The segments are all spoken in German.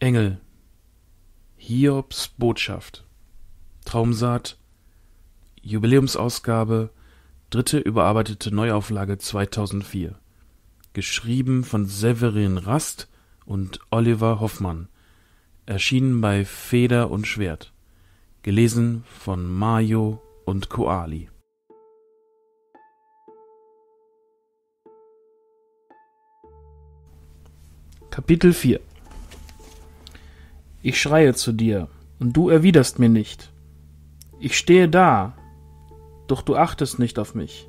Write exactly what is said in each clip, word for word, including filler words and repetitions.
Engel. Hiobs Botschaft. Traumsaat. Jubiläumsausgabe. Dritte überarbeitete Neuauflage zweitausendvier. Geschrieben von Severin Rast und Oliver Hoffmann. Erschienen bei Feder und Schwert. Gelesen von Mayo und Koali. Kapitel vier. Ich schreie zu dir, und du erwiderst mir nicht. Ich stehe da, doch du achtest nicht auf mich.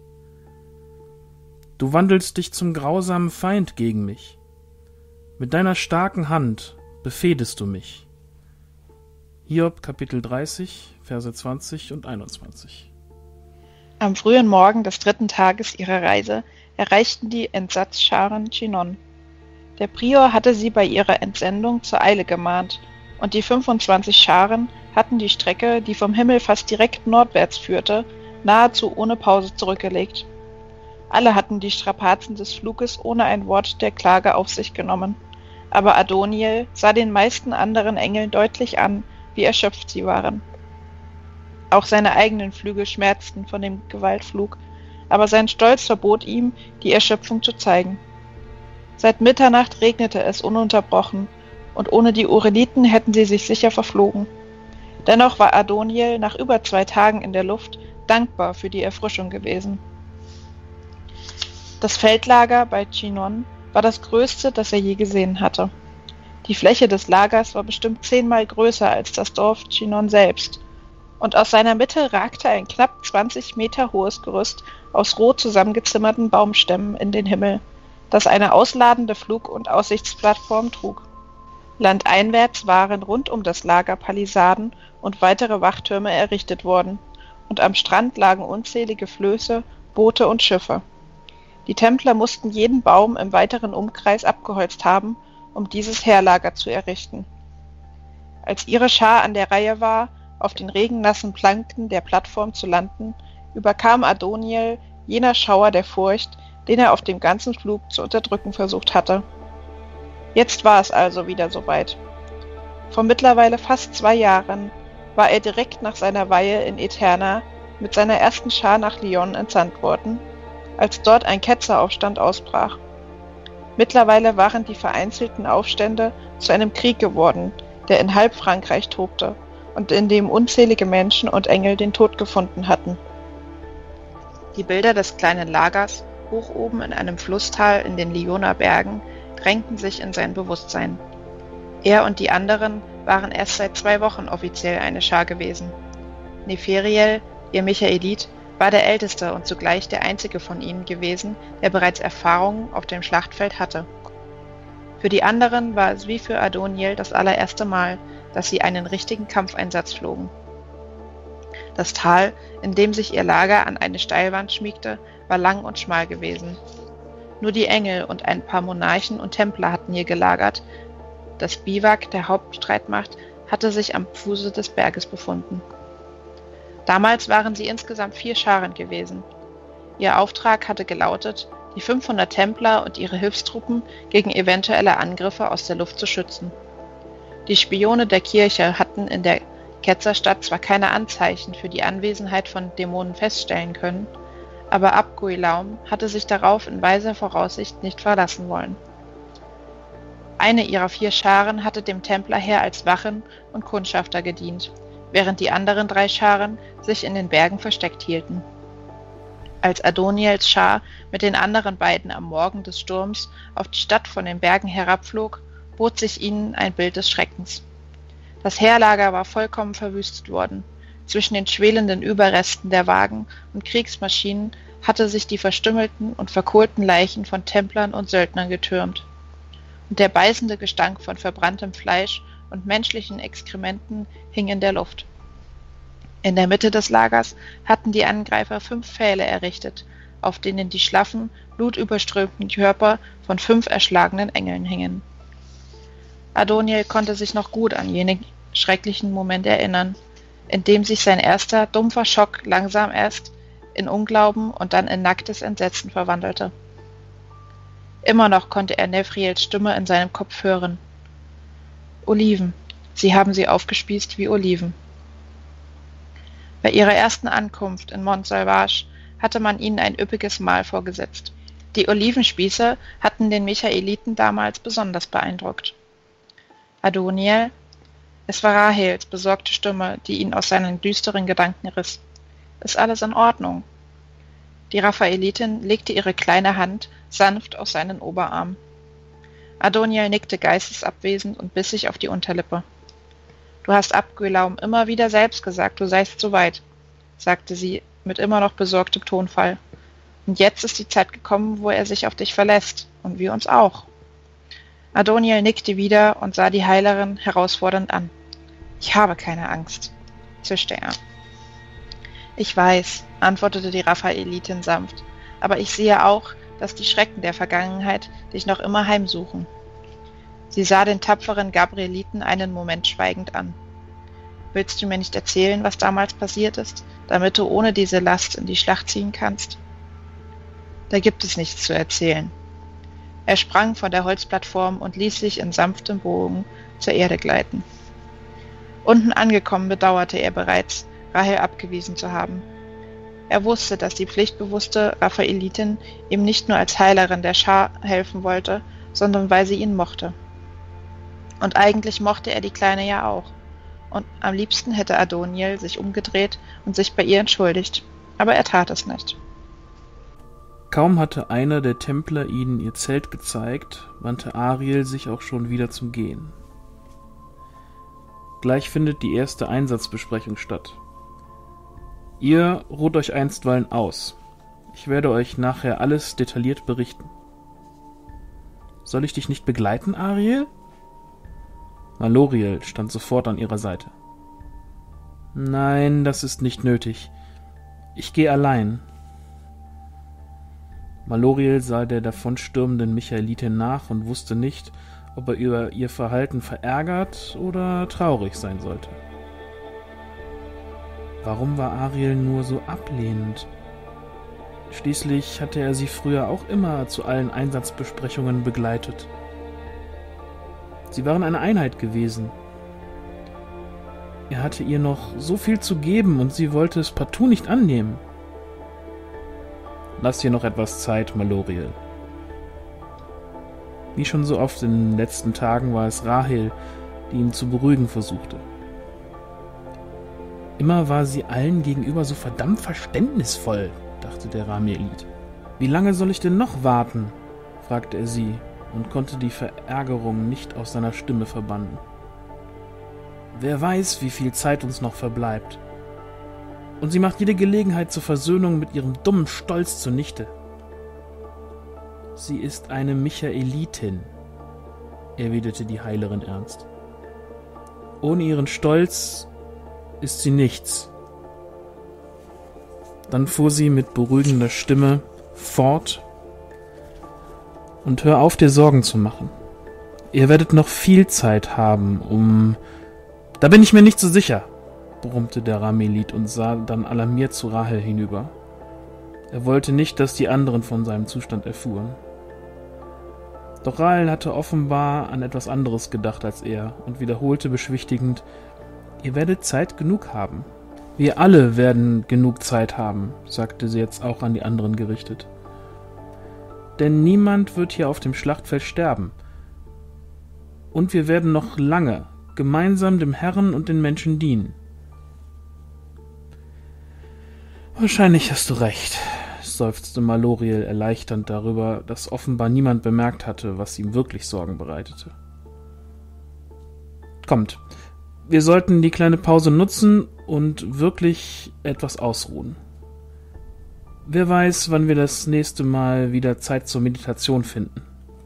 Du wandelst dich zum grausamen Feind gegen mich. Mit deiner starken Hand befehdest du mich. Hiob, Kapitel dreißig, Verse zwanzig und einundzwanzig. Am frühen Morgen des dritten Tages ihrer Reise erreichten die Entsatzscharen Chinon. Der Prior hatte sie bei ihrer Entsendung zur Eile gemahnt, und die fünfundzwanzig Scharen hatten die Strecke, die vom Himmel fast direkt nordwärts führte, nahezu ohne Pause zurückgelegt. Alle hatten die Strapazen des Fluges ohne ein Wort der Klage auf sich genommen, aber Adoniel sah den meisten anderen Engeln deutlich an, wie erschöpft sie waren. Auch seine eigenen Flügel schmerzten von dem Gewaltflug, aber sein Stolz verbot ihm, die Erschöpfung zu zeigen. Seit Mitternacht regnete es ununterbrochen, und ohne die Ureliten hätten sie sich sicher verflogen. Dennoch war Adoniel nach über zwei Tagen in der Luft dankbar für die Erfrischung gewesen. Das Feldlager bei Chinon war das größte, das er je gesehen hatte. Die Fläche des Lagers war bestimmt zehnmal größer als das Dorf Chinon selbst, und aus seiner Mitte ragte ein knapp zwanzig Meter hohes Gerüst aus roh zusammengezimmerten Baumstämmen in den Himmel, das eine ausladende Flug- und Aussichtsplattform trug. Landeinwärts waren rund um das Lager Palisaden und weitere Wachtürme errichtet worden, und am Strand lagen unzählige Flöße, Boote und Schiffe. Die Templer mussten jeden Baum im weiteren Umkreis abgeholzt haben, um dieses Heerlager zu errichten. Als ihre Schar an der Reihe war, auf den regennassen Planken der Plattform zu landen, überkam Adoniel jener Schauer der Furcht, den er auf dem ganzen Flug zu unterdrücken versucht hatte. Jetzt war es also wieder soweit. Vor mittlerweile fast zwei Jahren war er direkt nach seiner Weihe in Eterna mit seiner ersten Schar nach Lyon entsandt worden, als dort ein Ketzeraufstand ausbrach. Mittlerweile waren die vereinzelten Aufstände zu einem Krieg geworden, der in halb Frankreich tobte und in dem unzählige Menschen und Engel den Tod gefunden hatten. Die Bilder des kleinen Lagers hoch oben in einem Flusstal in den Lyoner Bergen drängten sich in sein Bewusstsein. Er und die anderen waren erst seit zwei Wochen offiziell eine Schar gewesen. Neferiel, ihr Michaelit, war der älteste und zugleich der einzige von ihnen gewesen, der bereits Erfahrungen auf dem Schlachtfeld hatte. Für die anderen war es wie für Adoniel das allererste Mal, dass sie einen richtigen Kampfeinsatz flogen. Das Tal, in dem sich ihr Lager an eine Steilwand schmiegte, war lang und schmal gewesen. Nur die Engel und ein paar Monarchen und Templer hatten hier gelagert. Das Biwak der Hauptstreitmacht hatte sich am Fuße des Berges befunden. Damals waren sie insgesamt vier Scharen gewesen. Ihr Auftrag hatte gelautet, die fünfhundert Templer und ihre Hilfstruppen gegen eventuelle Angriffe aus der Luft zu schützen. Die Spione der Kirche hatten in der Ketzerstadt zwar keine Anzeichen für die Anwesenheit von Dämonen feststellen können, aber Abguilaum hatte sich darauf in weiser Voraussicht nicht verlassen wollen. Eine ihrer vier Scharen hatte dem Templerheer als Wachen und Kundschafter gedient, während die anderen drei Scharen sich in den Bergen versteckt hielten. Als Adoniels Schar mit den anderen beiden am Morgen des Sturms auf die Stadt von den Bergen herabflog, bot sich ihnen ein Bild des Schreckens. Das Heerlager war vollkommen verwüstet worden. Zwischen den schwelenden Überresten der Wagen und Kriegsmaschinen hatte sich die verstümmelten und verkohlten Leichen von Templern und Söldnern getürmt. Und der beißende Gestank von verbranntem Fleisch und menschlichen Exkrementen hing in der Luft. In der Mitte des Lagers hatten die Angreifer fünf Pfähle errichtet, auf denen die schlaffen, blutüberströmten Körper von fünf erschlagenen Engeln hingen. Adoniel konnte sich noch gut an jenen schrecklichen Moment erinnern, in dem sich sein erster, dumpfer Schock langsam erst in Unglauben und dann in nacktes Entsetzen verwandelte. Immer noch konnte er Nefriels Stimme in seinem Kopf hören. Oliven. Sie haben sie aufgespießt wie Oliven. Bei ihrer ersten Ankunft in Mont Salvage hatte man ihnen ein üppiges Mahl vorgesetzt. Die Olivenspieße hatten den Michaeliten damals besonders beeindruckt. Adoniel, es war Rahels besorgte Stimme, die ihn aus seinen düsteren Gedanken riss. Ist alles in Ordnung? Die Raphaelitin legte ihre kleine Hand sanft auf seinen Oberarm. Adoniel nickte geistesabwesend und biss sich auf die Unterlippe. »Du hast Abgülaum immer wieder selbst gesagt, du seist so weit«, sagte sie mit immer noch besorgtem Tonfall. »Und jetzt ist die Zeit gekommen, wo er sich auf dich verlässt, und wir uns auch.« Adoniel nickte wieder und sah die Heilerin herausfordernd an. »Ich habe keine Angst«, zischte er. »Ich weiß«, antwortete die Raphaelitin sanft, »aber ich sehe auch, dass die Schrecken der Vergangenheit dich noch immer heimsuchen.« Sie sah den tapferen Gabrieliten einen Moment schweigend an. »Willst du mir nicht erzählen, was damals passiert ist, damit du ohne diese Last in die Schlacht ziehen kannst?« »Da gibt es nichts zu erzählen.« Er sprang von der Holzplattform und ließ sich in sanftem Bogen zur Erde gleiten. Unten angekommen bedauerte er bereits, Rahel abgewiesen zu haben. Er wusste, dass die pflichtbewusste Raphaelitin ihm nicht nur als Heilerin der Schar helfen wollte, sondern weil sie ihn mochte. Und eigentlich mochte er die Kleine ja auch. Und am liebsten hätte Adoniel sich umgedreht und sich bei ihr entschuldigt. Aber er tat es nicht. Kaum hatte einer der Templer ihnen ihr Zelt gezeigt, wandte Ariel sich auch schon wieder zum Gehen. Gleich findet die erste Einsatzbesprechung statt. Ihr ruht euch einstweilen aus. Ich werde euch nachher alles detailliert berichten. Soll ich dich nicht begleiten, Ariel? Maloriel stand sofort an ihrer Seite. Nein, das ist nicht nötig. Ich gehe allein. Maloriel sah der davonstürmenden Michaelitin nach und wusste nicht, ob er über ihr Verhalten verärgert oder traurig sein sollte. Warum war Ariel nur so ablehnend? Schließlich hatte er sie früher auch immer zu allen Einsatzbesprechungen begleitet. Sie waren eine Einheit gewesen. Er hatte ihr noch so viel zu geben und sie wollte es partout nicht annehmen. Lass dir noch etwas Zeit, Maloriel. Wie schon so oft in den letzten Tagen war es Rahel, die ihn zu beruhigen versuchte. Immer war sie allen gegenüber so verdammt verständnisvoll, dachte der Ramielit. Wie lange soll ich denn noch warten? Fragte er sie und konnte die Verärgerung nicht aus seiner Stimme verbannen. Wer weiß, wie viel Zeit uns noch verbleibt. Und sie macht jede Gelegenheit zur Versöhnung mit ihrem dummen Stolz zunichte. Sie ist eine Michaelitin, erwiderte die Heilerin ernst. Ohne ihren Stolz ist sie nichts. Dann fuhr sie mit beruhigender Stimme fort: Und hör auf, dir Sorgen zu machen. Ihr werdet noch viel Zeit haben, um... Da bin ich mir nicht so sicher, brummte der Ramielit und sah dann alarmiert zu Rahel hinüber. Er wollte nicht, dass die anderen von seinem Zustand erfuhren. Doch Rahel hatte offenbar an etwas anderes gedacht als er und wiederholte beschwichtigend: Ihr werdet Zeit genug haben. Wir alle werden genug Zeit haben, sagte sie jetzt auch an die anderen gerichtet. Denn niemand wird hier auf dem Schlachtfeld sterben. Und wir werden noch lange gemeinsam dem Herrn und den Menschen dienen. Wahrscheinlich hast du recht, seufzte Maloriel erleichternd darüber, dass offenbar niemand bemerkt hatte, was ihm wirklich Sorgen bereitete. Kommt, wir sollten die kleine Pause nutzen und wirklich etwas ausruhen. Wer weiß, wann wir das nächste Mal wieder Zeit zur Meditation finden.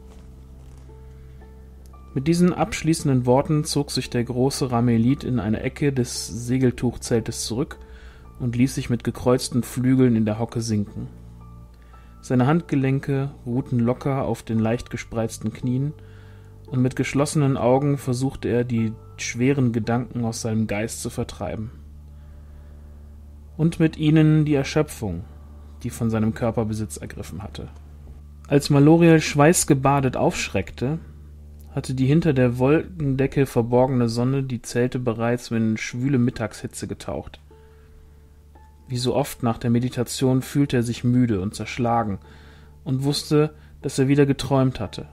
Mit diesen abschließenden Worten zog sich der große Ramielit in eine Ecke des Segeltuchzeltes zurück und ließ sich mit gekreuzten Flügeln in der Hocke sinken. Seine Handgelenke ruhten locker auf den leicht gespreizten Knien, und mit geschlossenen Augen versuchte er, die schweren Gedanken aus seinem Geist zu vertreiben. Und mit ihnen die Erschöpfung, die von seinem Körper Besitz ergriffen hatte. Als Maloriel schweißgebadet aufschreckte, hatte die hinter der Wolkendecke verborgene Sonne die Zelte bereits in schwüle Mittagshitze getaucht. Wie so oft nach der Meditation fühlte er sich müde und zerschlagen und wusste, dass er wieder geträumt hatte.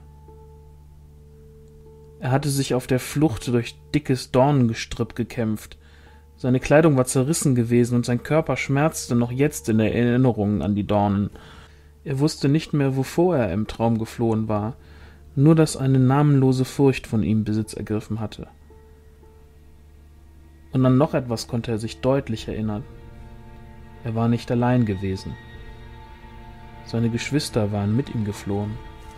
Er hatte sich auf der Flucht durch dickes Dornengestrüpp gekämpft. Seine Kleidung war zerrissen gewesen und sein Körper schmerzte noch jetzt in der Erinnerung an die Dornen. Er wusste nicht mehr, wovor er im Traum geflohen war, nur dass eine namenlose Furcht von ihm Besitz ergriffen hatte. Und an noch etwas konnte er sich deutlich erinnern. Er war nicht allein gewesen. Seine Geschwister waren mit ihm geflohen.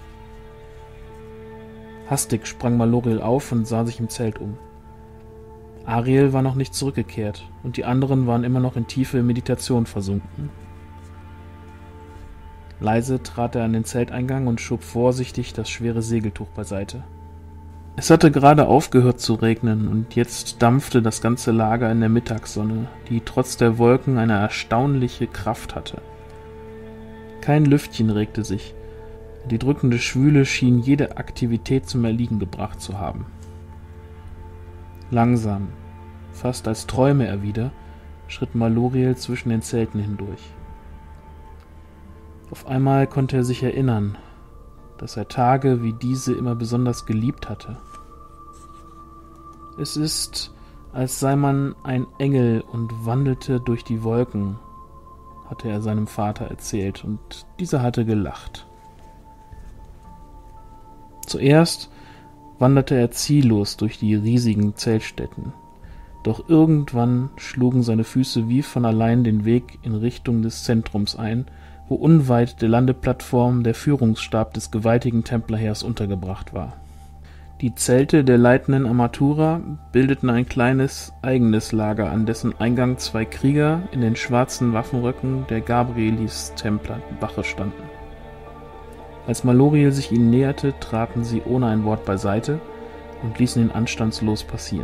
Hastig sprang Maloriel auf und sah sich im Zelt um. Ariel war noch nicht zurückgekehrt, und die anderen waren immer noch in tiefe Meditation versunken. Leise trat er an den Zelteingang und schob vorsichtig das schwere Segeltuch beiseite. Es hatte gerade aufgehört zu regnen, und jetzt dampfte das ganze Lager in der Mittagssonne, die trotz der Wolken eine erstaunliche Kraft hatte. Kein Lüftchen regte sich, die drückende Schwüle schien jede Aktivität zum Erliegen gebracht zu haben. Langsam, fast als träume er wieder, schritt Maloriel zwischen den Zelten hindurch. Auf einmal konnte er sich erinnern, dass er Tage wie diese immer besonders geliebt hatte. Es ist, als sei man ein Engel und wandelte durch die Wolken, hatte er seinem Vater erzählt, und dieser hatte gelacht. Zuerst wanderte er ziellos durch die riesigen Zeltstätten, doch irgendwann schlugen seine Füße wie von allein den Weg in Richtung des Zentrums ein, wo unweit der Landeplattform der Führungsstab des gewaltigen Templerheers untergebracht war. Die Zelte der leitenden Armatura bildeten ein kleines, eigenes Lager, an dessen Eingang zwei Krieger in den schwarzen Waffenröcken der Gabrielis Templer Wache standen. Als Maloriel sich ihnen näherte, traten sie ohne ein Wort beiseite und ließen ihn anstandslos passieren.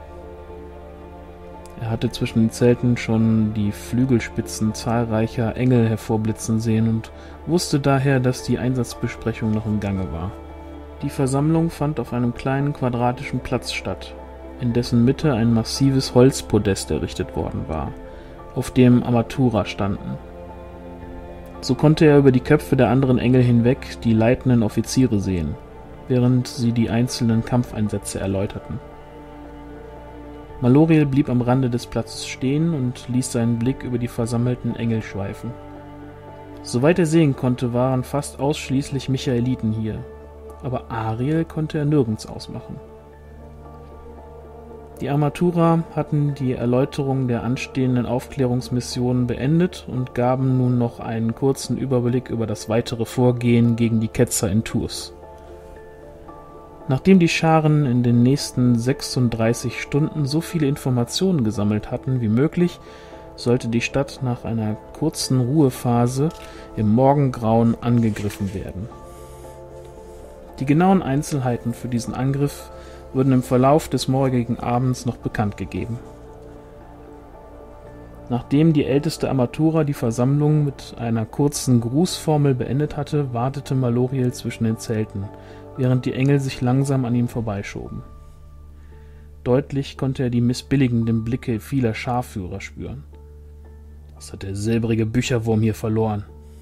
Er hatte zwischen den Zelten schon die Flügelspitzen zahlreicher Engel hervorblitzen sehen und wusste daher, dass die Einsatzbesprechung noch im Gange war. Die Versammlung fand auf einem kleinen quadratischen Platz statt, in dessen Mitte ein massives Holzpodest errichtet worden war, auf dem Armatura standen. So konnte er über die Köpfe der anderen Engel hinweg die leitenden Offiziere sehen, während sie die einzelnen Kampfeinsätze erläuterten. Maloriel blieb am Rande des Platzes stehen und ließ seinen Blick über die versammelten Engel schweifen. Soweit er sehen konnte, waren fast ausschließlich Michaeliten hier, aber Ariel konnte er nirgends ausmachen. Die Armatura hatten die Erläuterung der anstehenden Aufklärungsmissionen beendet und gaben nun noch einen kurzen Überblick über das weitere Vorgehen gegen die Ketzer in Tours. Nachdem die Scharen in den nächsten sechsunddreißig Stunden so viele Informationen gesammelt hatten wie möglich, sollte die Stadt nach einer kurzen Ruhephase im Morgengrauen angegriffen werden. Die genauen Einzelheiten für diesen Angriff würden im Verlauf des morgigen Abends noch bekannt gegeben. Nachdem die älteste Armatura die Versammlung mit einer kurzen Grußformel beendet hatte, wartete Maloriel zwischen den Zelten, während die Engel sich langsam an ihm vorbeischoben. Deutlich konnte er die missbilligenden Blicke vieler Scharführer spüren. Was hat der silbrige Bücherwurm hier verloren?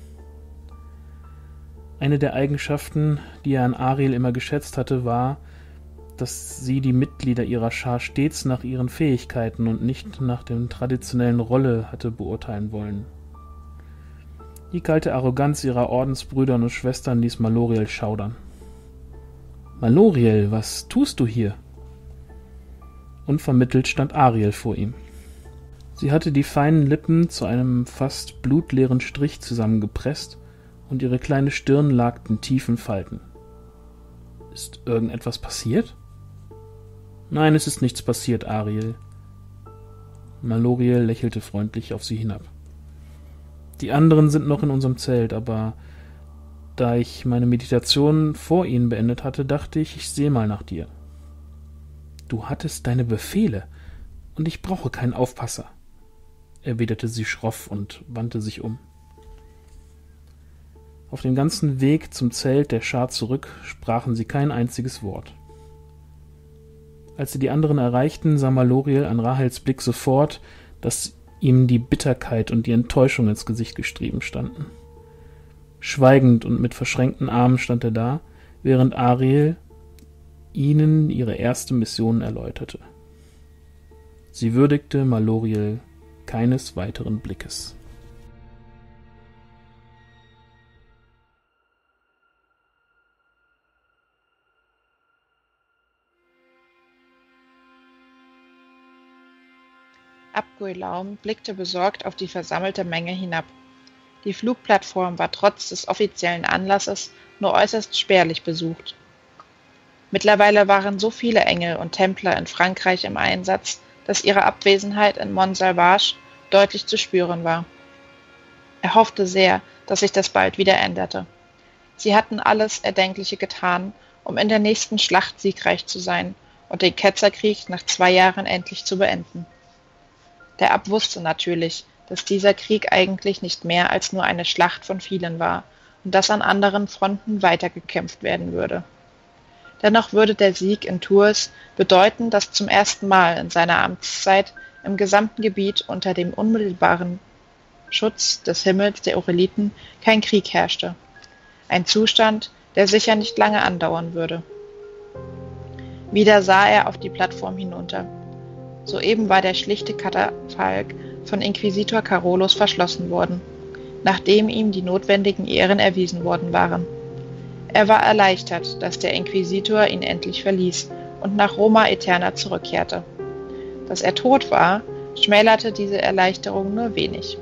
Eine der Eigenschaften, die er an Ariel immer geschätzt hatte, war, dass sie die Mitglieder ihrer Schar stets nach ihren Fähigkeiten und nicht nach der traditionellen Rolle hatte beurteilen wollen. Die kalte Arroganz ihrer Ordensbrüder und Schwestern ließ Maloriel schaudern. »Maloriel, was tust du hier?« Unvermittelt stand Ariel vor ihm. Sie hatte die feinen Lippen zu einem fast blutleeren Strich zusammengepresst und ihre kleine Stirn lag in tiefen Falten. »Ist irgendetwas passiert?« »Nein, es ist nichts passiert, Ariel.« Maloriel lächelte freundlich auf sie hinab. »Die anderen sind noch in unserem Zelt, aber da ich meine Meditation vor ihnen beendet hatte, dachte ich, ich sehe mal nach dir.« »Du hattest deine Befehle, und ich brauche keinen Aufpasser«, erwiderte sie schroff und wandte sich um. Auf dem ganzen Weg zum Zelt der Schar zurück sprachen sie kein einziges Wort. Als sie die anderen erreichten, sah Maloriel an Rahels Blick sofort, dass ihm die Bitterkeit und die Enttäuschung ins Gesicht geschrieben standen. Schweigend und mit verschränkten Armen stand er da, während Ariel ihnen ihre erste Mission erläuterte. Sie würdigte Maloriel keines weiteren Blickes. Abguilaum blickte besorgt auf die versammelte Menge hinab. Die Flugplattform war trotz des offiziellen Anlasses nur äußerst spärlich besucht. Mittlerweile waren so viele Engel und Templer in Frankreich im Einsatz, dass ihre Abwesenheit in Montsalvage deutlich zu spüren war. Er hoffte sehr, dass sich das bald wieder änderte. Sie hatten alles Erdenkliche getan, um in der nächsten Schlacht siegreich zu sein und den Ketzerkrieg nach zwei Jahren endlich zu beenden. Der Abb wusste natürlich, dass dieser Krieg eigentlich nicht mehr als nur eine Schlacht von vielen war und dass an anderen Fronten weitergekämpft werden würde. Dennoch würde der Sieg in Tours bedeuten, dass zum ersten Mal in seiner Amtszeit im gesamten Gebiet unter dem unmittelbaren Schutz des Himmels der Oreeliten kein Krieg herrschte. Ein Zustand, der sicher nicht lange andauern würde. Wieder sah er auf die Plattform hinunter. Soeben war der schlichte Katafalk von Inquisitor Carolus verschlossen worden, nachdem ihm die notwendigen Ehren erwiesen worden waren. Er war erleichtert, dass der Inquisitor ihn endlich verließ und nach Roma Aeterna zurückkehrte. Dass er tot war, schmälerte diese Erleichterung nur wenig.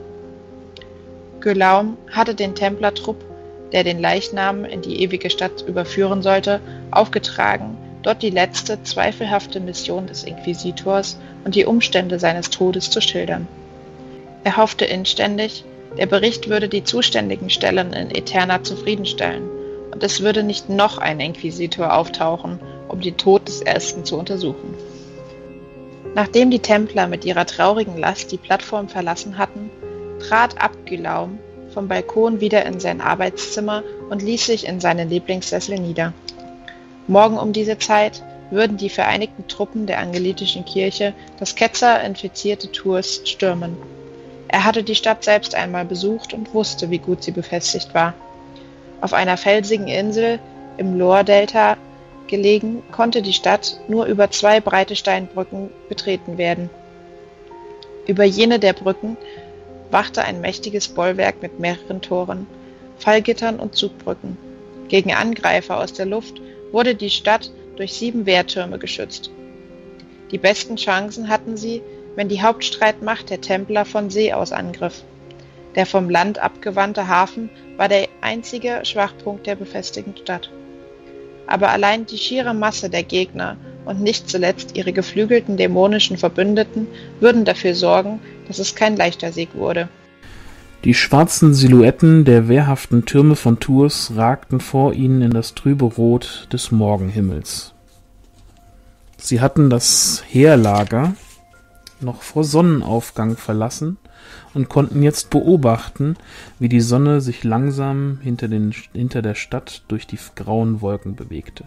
Guilaum hatte den Templertrupp, der den Leichnam in die ewige Stadt überführen sollte, aufgetragen, dort die letzte, zweifelhafte Mission des Inquisitors und die Umstände seines Todes zu schildern. Er hoffte inständig, der Bericht würde die zuständigen Stellen in Aeterna zufriedenstellen und es würde nicht noch ein Inquisitor auftauchen, um den Tod des ersten zu untersuchen. Nachdem die Templer mit ihrer traurigen Last die Plattform verlassen hatten, trat Abguilaum vom Balkon wieder in sein Arbeitszimmer und ließ sich in seinen Lieblingssessel nieder. Morgen um diese Zeit würden die vereinigten Truppen der angelitischen Kirche das ketzerinfizierte Tours stürmen. Er hatte die Stadt selbst einmal besucht und wusste, wie gut sie befestigt war. Auf einer felsigen Insel im Loire-Delta gelegen, konnte die Stadt nur über zwei breite Steinbrücken betreten werden. Über jene der Brücken wachte ein mächtiges Bollwerk mit mehreren Toren, Fallgittern und Zugbrücken. Gegen Angreifer aus der Luft wurde die Stadt durch sieben Wehrtürme geschützt. Die besten Chancen hatten sie, wenn die Hauptstreitmacht der Templer von See aus angriff. Der vom Land abgewandte Hafen war der einzige Schwachpunkt der befestigten Stadt. Aber allein die schiere Masse der Gegner und nicht zuletzt ihre geflügelten dämonischen Verbündeten würden dafür sorgen, dass es kein leichter Sieg wurde. Die schwarzen Silhouetten der wehrhaften Türme von Tours ragten vor ihnen in das trübe Rot des Morgenhimmels. Sie hatten das Heerlager noch vor Sonnenaufgang verlassen und konnten jetzt beobachten, wie die Sonne sich langsam hinter, den, hinter der Stadt durch die grauen Wolken bewegte.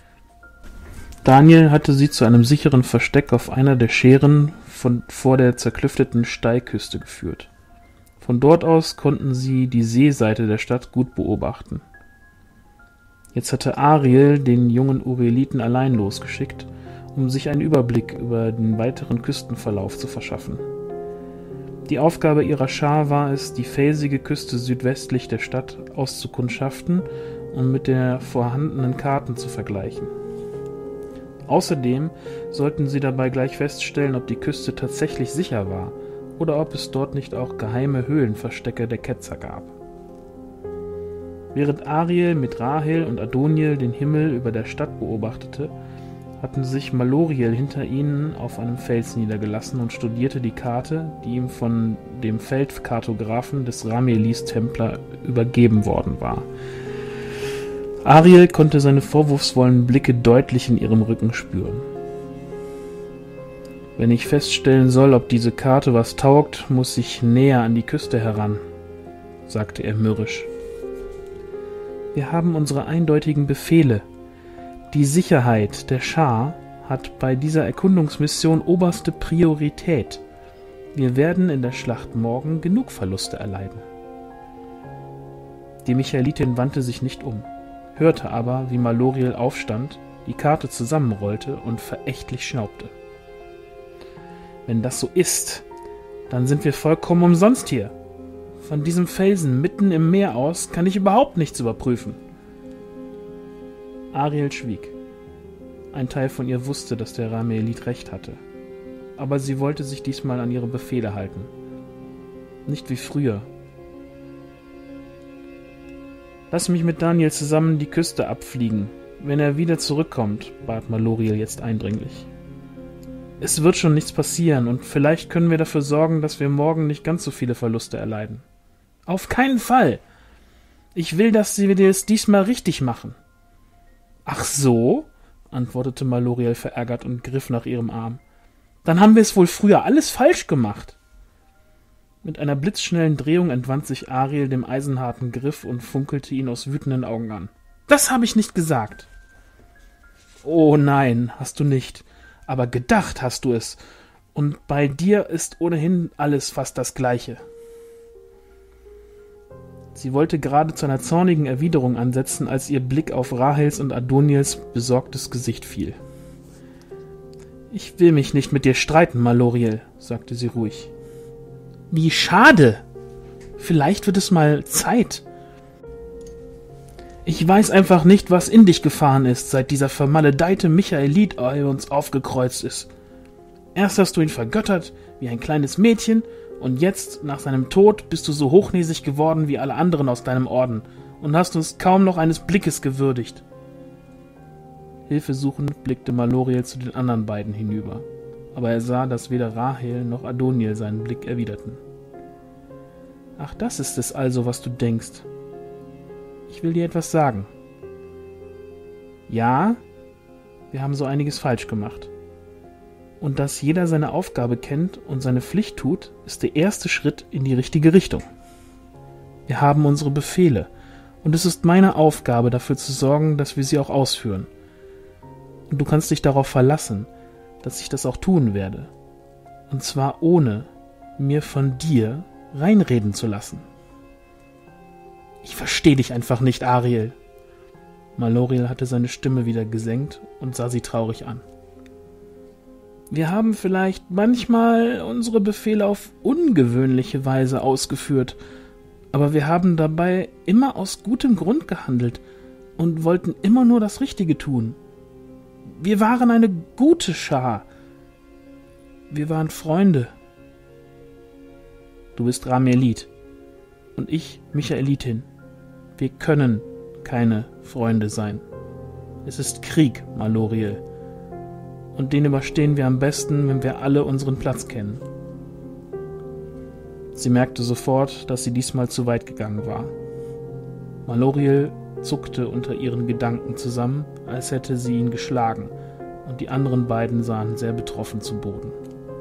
Daniel hatte sie zu einem sicheren Versteck auf einer der Schären von, vor der zerklüfteten Steilküste geführt. Von dort aus konnten sie die Seeseite der Stadt gut beobachten. Jetzt hatte Ariel den jungen Oreeliten allein losgeschickt, um sich einen Überblick über den weiteren Küstenverlauf zu verschaffen. Die Aufgabe ihrer Schar war es, die felsige Küste südwestlich der Stadt auszukundschaften und mit der vorhandenen Karten zu vergleichen. Außerdem sollten sie dabei gleich feststellen, ob die Küste tatsächlich sicher war oder ob es dort nicht auch geheime Höhlenverstecke der Ketzer gab. Während Ariel mit Rahel und Adoniel den Himmel über der Stadt beobachtete, hatten sich Maloriel hinter ihnen auf einem Fels niedergelassen und studierte die Karte, die ihm von dem Feldkartographen des Ramelis-Templer übergeben worden war. Ariel konnte seine vorwurfsvollen Blicke deutlich in ihrem Rücken spüren. Wenn ich feststellen soll, ob diese Karte was taugt, muss ich näher an die Küste heran, sagte er mürrisch. Wir haben unsere eindeutigen Befehle. Die Sicherheit der Schar hat bei dieser Erkundungsmission oberste Priorität. Wir werden in der Schlacht morgen genug Verluste erleiden. Die Michaelitin wandte sich nicht um, hörte aber, wie Maloriel aufstand, die Karte zusammenrollte und verächtlich schnaubte. Wenn das so ist, dann sind wir vollkommen umsonst hier. Von diesem Felsen mitten im Meer aus kann ich überhaupt nichts überprüfen. Ariel schwieg. Ein Teil von ihr wusste, dass der Ramielid recht hatte. Aber sie wollte sich diesmal an ihre Befehle halten. Nicht wie früher. Lass mich mit Daniel zusammen die Küste abfliegen. Wenn er wieder zurückkommt, bat Maloriel jetzt eindringlich. Es wird schon nichts passieren und vielleicht können wir dafür sorgen, dass wir morgen nicht ganz so viele Verluste erleiden. Auf keinen Fall! Ich will, dass sie es diesmal richtig machen. Ach so? Antwortete Maloriel verärgert und griff nach ihrem Arm. Dann haben wir es wohl früher alles falsch gemacht. Mit einer blitzschnellen Drehung entwand sich Ariel dem eisenharten Griff und funkelte ihn aus wütenden Augen an. Das habe ich nicht gesagt. Oh nein, hast du nicht. Aber gedacht hast du es. Und bei dir ist ohnehin alles fast das Gleiche. Sie wollte gerade zu einer zornigen Erwiderung ansetzen, als ihr Blick auf Rahels und Adoniels besorgtes Gesicht fiel. »Ich will mich nicht mit dir streiten, Maloriel«, sagte sie ruhig. »Wie schade! Vielleicht wird es mal Zeit. Ich weiß einfach nicht, was in dich gefahren ist, seit dieser vermaledeite Michaelit uns aufgekreuzt ist. Erst hast du ihn vergöttert, wie ein kleines Mädchen, und jetzt, nach seinem Tod, bist du so hochnäsig geworden wie alle anderen aus deinem Orden und hast uns kaum noch eines Blickes gewürdigt.« Hilfesuchend blickte Maloriel zu den anderen beiden hinüber, aber er sah, dass weder Rahel noch Adoniel seinen Blick erwiderten. »Ach, das ist es also, was du denkst. Ich will dir etwas sagen. Ja, wir haben so einiges falsch gemacht. Und dass jeder seine Aufgabe kennt und seine Pflicht tut, ist der erste Schritt in die richtige Richtung. Wir haben unsere Befehle, und es ist meine Aufgabe, dafür zu sorgen, dass wir sie auch ausführen. Und du kannst dich darauf verlassen, dass ich das auch tun werde. Und zwar ohne mir von dir reinreden zu lassen. Ich verstehe dich einfach nicht, Ariel. Maloriel hatte seine Stimme wieder gesenkt und sah sie traurig an. Wir haben vielleicht manchmal unsere Befehle auf ungewöhnliche Weise ausgeführt, aber wir haben dabei immer aus gutem Grund gehandelt und wollten immer nur das Richtige tun. Wir waren eine gute Schar. Wir waren Freunde. Du bist Ramielid und ich Michaelitin. Wir können keine Freunde sein. Es ist Krieg, Maloriel. Und den überstehen wir am besten, wenn wir alle unseren Platz kennen. Sie merkte sofort, dass sie diesmal zu weit gegangen war. Maloriel zuckte unter ihren Gedanken zusammen, als hätte sie ihn geschlagen, und die anderen beiden sahen sehr betroffen zu Boden.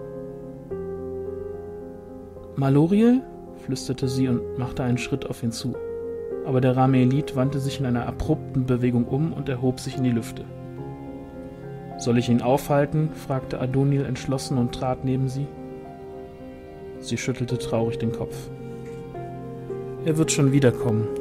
»Maloriel?« flüsterte sie und machte einen Schritt auf ihn zu. Aber der Ramielid wandte sich in einer abrupten Bewegung um und erhob sich in die Lüfte. »Soll ich ihn aufhalten?« fragte Adoniel entschlossen und trat neben sie. Sie schüttelte traurig den Kopf. »Er wird schon wiederkommen«,